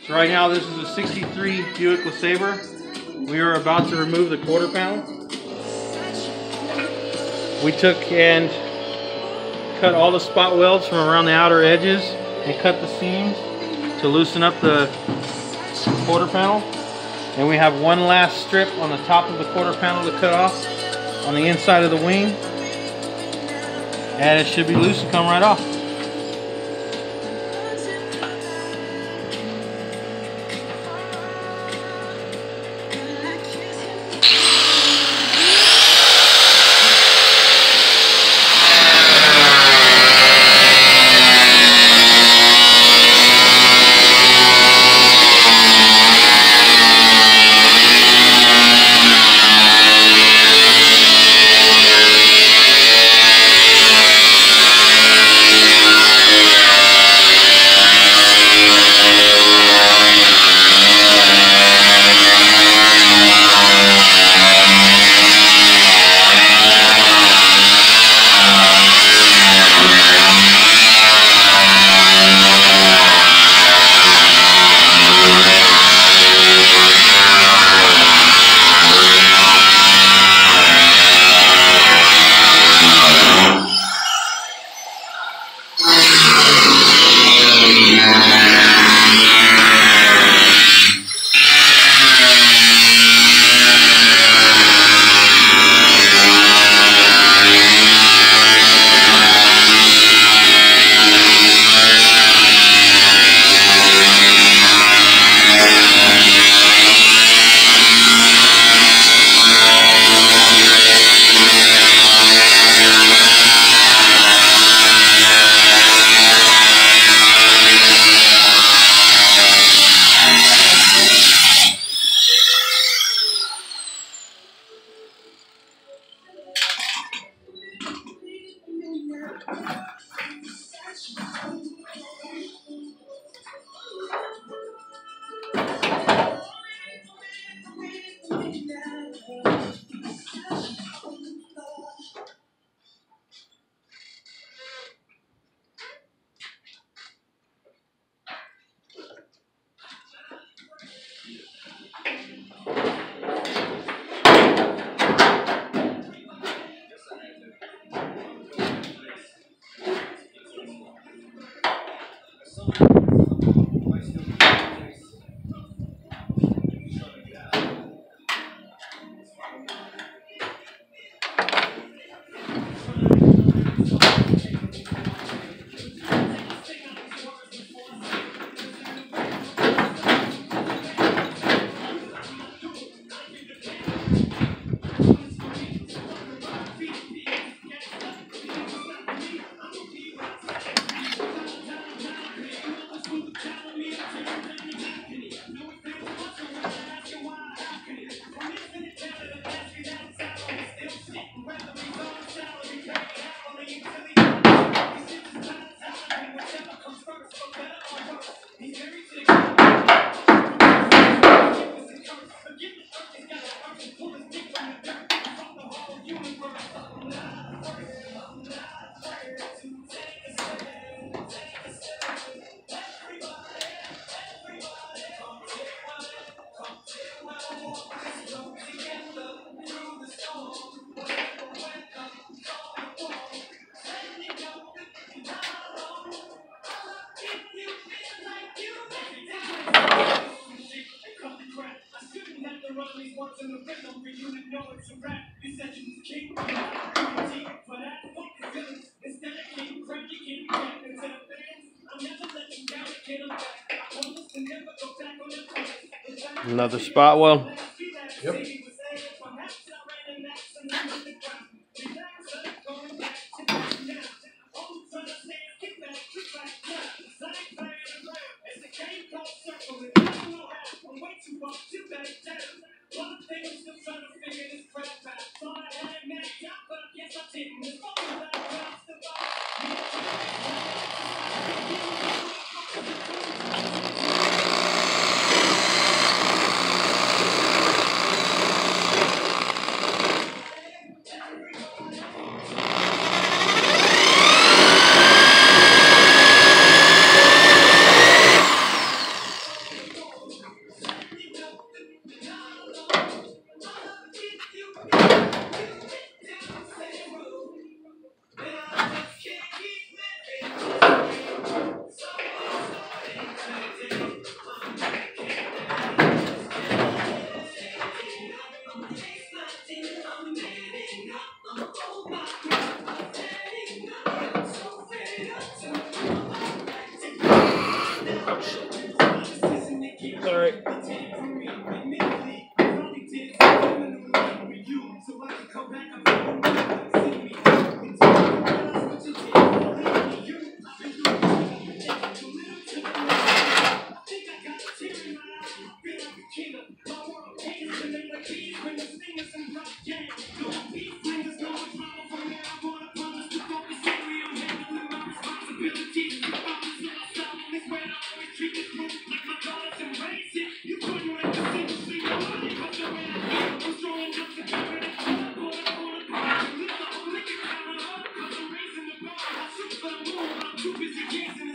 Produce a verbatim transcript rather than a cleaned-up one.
So right now this is a sixty-three Buick LeSabre. We are about to remove the quarter panel. We took and cut all the spot welds from around the outer edges and cut the seams to loosen up the quarter panel. And we have one last strip on the top of the quarter panel to cut off on the inside of the wing. And it should be loose and come right off. Another spot weld. Yep. Sorry. Too busy